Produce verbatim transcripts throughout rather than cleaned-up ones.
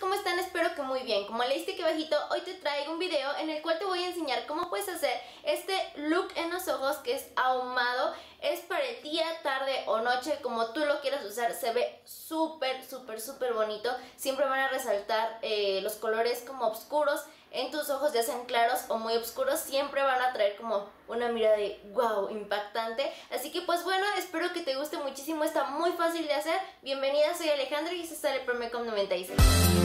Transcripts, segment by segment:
¿cómo están? Espero que muy bien. Como leíste aquí abajito, hoy te traigo un video en el cual te voy a enseñar cómo puedes hacer este look en los ojos que es ahumado. Es para el día, tarde o noche, como tú lo quieras usar. Se ve súper, súper, súper bonito. Siempre van a resaltar eh, los colores como oscuros en tus ojos, ya sean claros o muy oscuros. Siempre van a traer como una mirada de wow, impactante. Así que pues bueno, espero que te guste muchísimo. Está muy fácil de hacer. Bienvenida, soy Alejandra y este es el Promecom noventa y seis.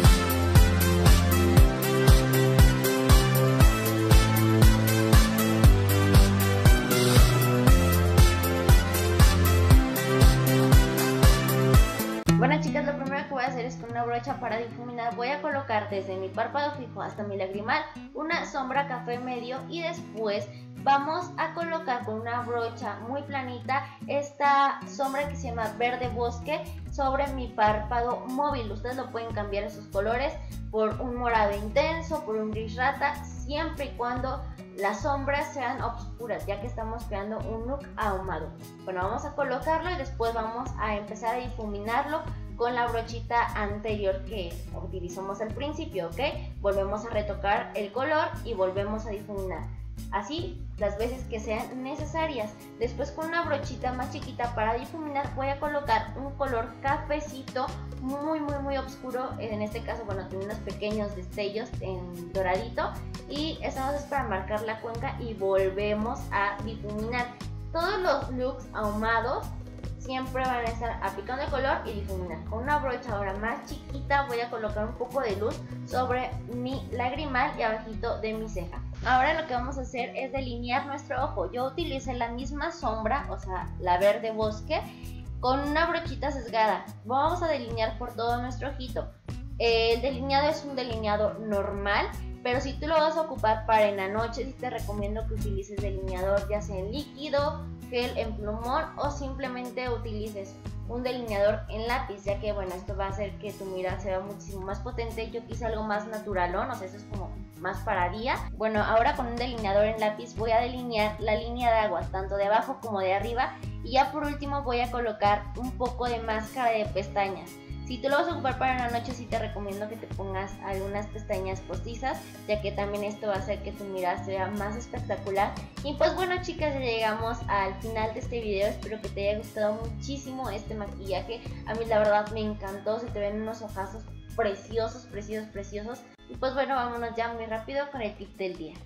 Bueno chicas, lo primero que voy a hacer es con una brocha para difuminar voy a colocar desde mi párpado fijo hasta mi lagrimal una sombra café medio y después vamos a colocar con una brocha muy planita esta sombra que se llama verde bosque sobre mi párpado móvil. Ustedes lo pueden cambiar esos colores por un morado intenso, por un gris rata, siempre y cuando las sombras sean oscuras, ya que estamos creando un look ahumado. Bueno, vamos a colocarlo y después vamos a empezar a difuminarlo con la brochita anterior que utilizamos al principio, ¿ok? Volvemos a retocar el color y volvemos a difuminar. Así las veces que sean necesarias. Después con una brochita más chiquita para difuminar voy a colocar un color cafecito muy muy muy oscuro. En este caso, bueno, tiene unos pequeños destellos en doradito y eso es para marcar la cuenca y volvemos a difuminar. Todos los looks ahumados siempre van a estar aplicando el color y difuminar. Con una brocha ahora más chiquita voy a colocar un poco de luz sobre mi lagrimal y abajito de mi ceja. Ahora lo que vamos a hacer es delinear nuestro ojo. Yo utilicé la misma sombra, o sea, la verde bosque, con una brochita sesgada. Vamos a delinear por todo nuestro ojito. El delineado es un delineado normal, pero si tú lo vas a ocupar para en la noche, sí te recomiendo que utilices delineador ya sea en líquido, gel, en plumón o simplemente utilices un delineador en lápiz, ya que bueno, esto va a hacer que tu mirada se vea muchísimo más potente. Yo quise algo más naturalón, o sea, eso es como más para día. Bueno, ahora con un delineador en lápiz voy a delinear la línea de agua, tanto de abajo como de arriba, y ya por último voy a colocar un poco de máscara de pestañas. Si tú lo vas a ocupar para la noche, sí te recomiendo que te pongas algunas pestañas postizas, ya que también esto va a hacer que tu mirada se vea más espectacular. Y pues bueno chicas, ya llegamos al final de este video. Espero que te haya gustado muchísimo este maquillaje. A mí la verdad me encantó, se te ven unos ojazos preciosos, preciosos, preciosos. Y pues bueno, vámonos ya muy rápido con el tip del día.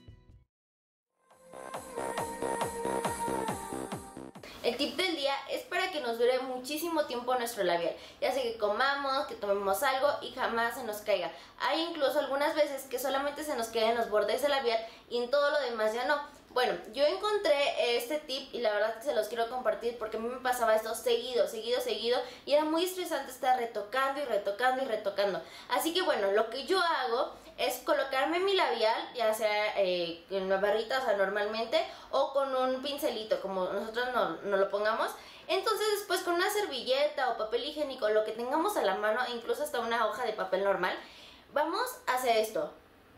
El tip del día es para que nos dure muchísimo tiempo nuestro labial, ya sea que comamos, que tomemos algo y jamás se nos caiga. Hay incluso algunas veces que solamente se nos queda en los bordes del labial y en todo lo demás ya no. Bueno, yo encontré este tip y la verdad que se los quiero compartir porque a mí me pasaba esto seguido, seguido, seguido y era muy estresante estar retocando y retocando y retocando. Así que bueno, lo que yo hago es colocarme mi labial, ya sea eh, en una barrita, o sea, normalmente, o con un pincelito, como nosotros no, no lo pongamos. Entonces después con una servilleta o papel higiénico, lo que tengamos a la mano, incluso hasta una hoja de papel normal, vamos a hacer esto.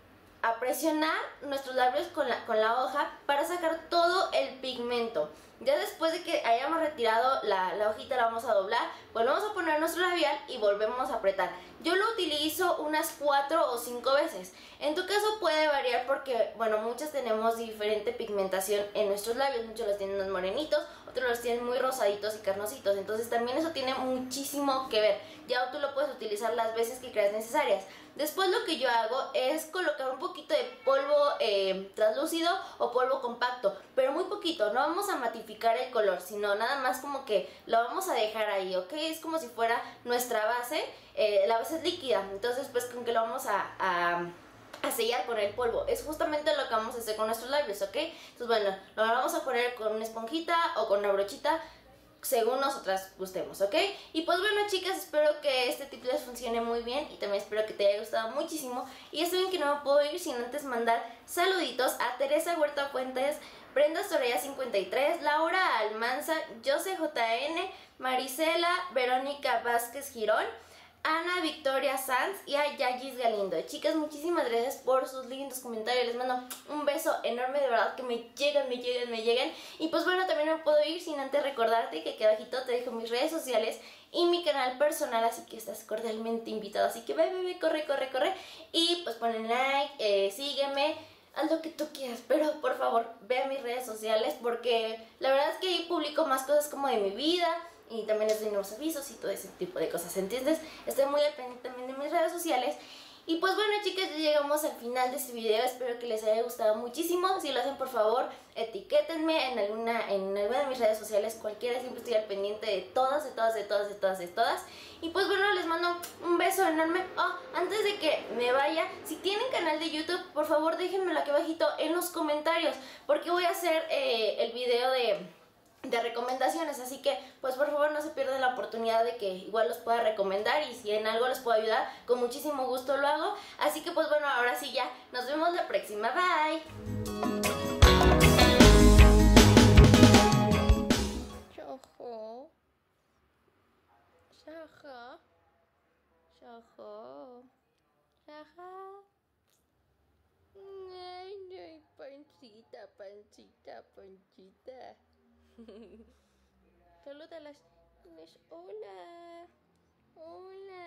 A presionar nuestros labios con la, con la hoja para sacar todo el pigmento. Ya después de que hayamos retirado la, la hojita, la vamos a doblar, volvemos a poner nuestro labial y volvemos a apretar. Yo lo utilizo unas cuatro o cinco veces. En tu caso puede variar porque, bueno, muchas tenemos diferente pigmentación en nuestros labios. Muchos los tienen más morenitos, otros los tienen muy rosaditos y carnositos. Entonces también eso tiene muchísimo que ver. Ya tú lo puedes utilizar las veces que creas necesarias. Después lo que yo hago es colocar un poquito de polvo eh, translúcido o polvo compacto, pero muy poquito. No vamos a matificar el color, sino nada más como que lo vamos a dejar ahí, ¿ok? Es como si fuera nuestra base. Eh, la base es líquida, entonces pues con que lo vamos a, a, a sellar con el polvo. Es justamente lo que vamos a hacer con nuestros labios, ¿ok? Entonces bueno, lo vamos a poner con una esponjita o con una brochita, según nosotras gustemos, ¿ok? Y pues bueno chicas, espero que este tip les funcione muy bien y también espero que te haya gustado muchísimo. Y ya saben que no me puedo ir sin antes mandar saluditos a Teresa Huerta Fuentes, Brenda Soraya cincuenta y tres, Laura Almanza, Jose J N, Marisela Verónica Vázquez Girón, Ana Victoria Sanz y a Yagis Galindo. Chicas, muchísimas gracias por sus lindos comentarios. Les mando un beso enorme, de verdad que me llegan, me llegan, me llegan. Y pues bueno, también no puedo ir sin antes recordarte que aquí abajito te dejo mis redes sociales y mi canal personal, así que estás cordialmente invitado. Así que ve, ve, ve, corre, corre, corre. Y pues ponen like, eh, sígueme, haz lo que tú quieras, pero por favor ve a mis redes sociales, porque la verdad es que ahí publico más cosas como de mi vida y también les doy nuevos avisos y todo ese tipo de cosas, ¿entiendes? Estoy muy al pendiente también de mis redes sociales. Y pues bueno, chicas, ya llegamos al final de este video. Espero que les haya gustado muchísimo. Si lo hacen, por favor, etiquétenme en alguna, en alguna de mis redes sociales, cualquiera. Siempre estoy al pendiente de todas, de todas, de todas, de todas, de todas. Y pues bueno, les mando un beso enorme. Oh, antes de que me vaya, si tienen canal de YouTube, por favor déjenmelo aquí abajito en los comentarios, porque voy a hacer eh, el video de... de recomendaciones, así que pues por favor no se pierdan la oportunidad de que igual los pueda recomendar, y si en algo les puedo ayudar, con muchísimo gusto lo hago. Así que pues bueno, ahora sí ya, nos vemos la próxima, bye. Shaha, Shaha, Shaha, Shaha. Ay, ay, pancita, pancita, pancita. Saluda a las niñas. Hola. Hola.